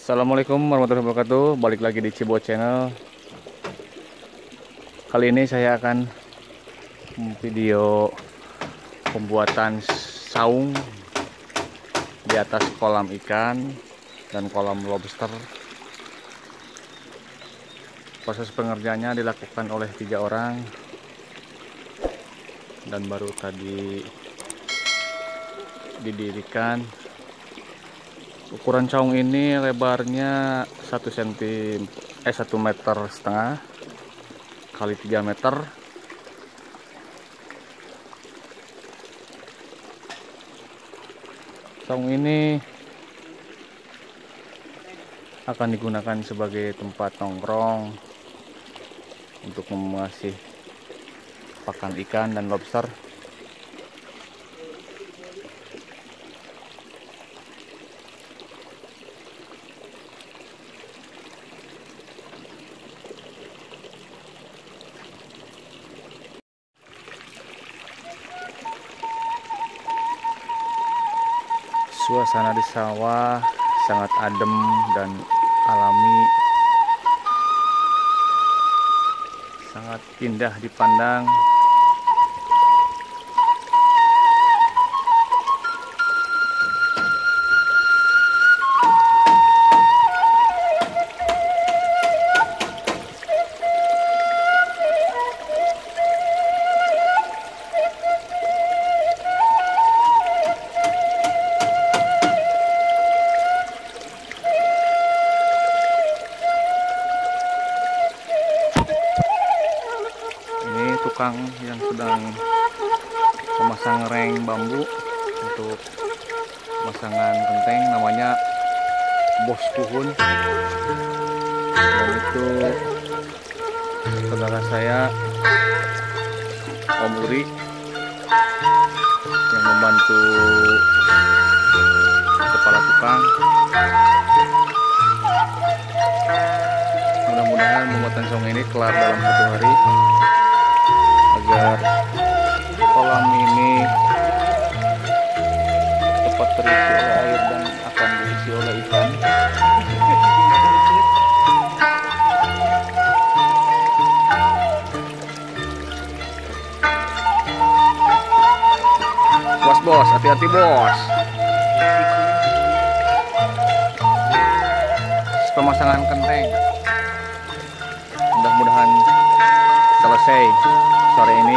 Assalamualaikum warahmatullahi wabarakatuh. Balik lagi di Cibo Channel. Kali ini saya akan video pembuatan saung di atas kolam ikan dan kolam lobster. Proses pengerjaannya dilakukan oleh 3 orang dan baru tadi didirikan. Ukuran saung ini lebarnya 1 meter setengah kali 3 meter. Saung ini akan digunakan sebagai tempat nongkrong untuk mengasih pakan ikan dan lobster. Suasana di sawah sangat adem dan alami, sangat indah dipandang. Tukang yang sedang memasang reng bambu untuk pemasangan genteng, namanya Bos Kuhun. Dan itu saudara saya, Om Uri, yang membantu kepala tukang. Mudah-mudahan pembuatan saung ini kelar dalam 1 hari, agar kolam ini cepat terisi oleh air dan akan diisi oleh ikan. Bos, hati-hati bos. Pemasangan genteng mudah-mudahan selesai sore ini.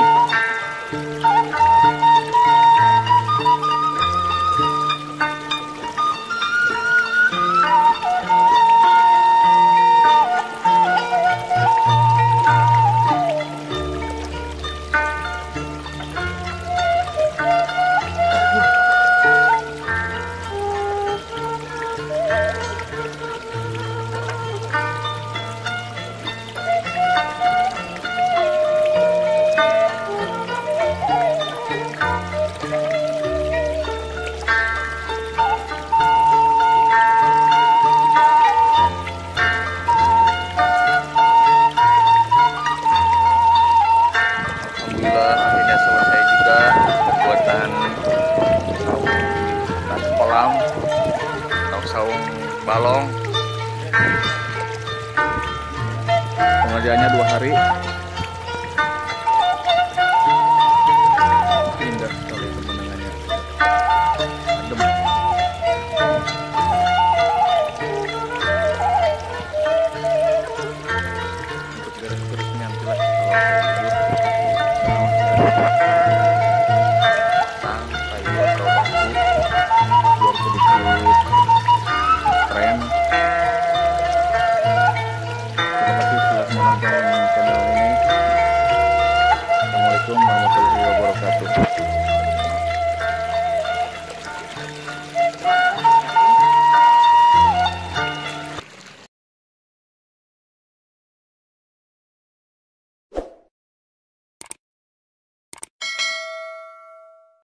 Akhirnya selesai juga pembuatan saung atas kolam atau saung balong. Pengerjaannya 2 hari.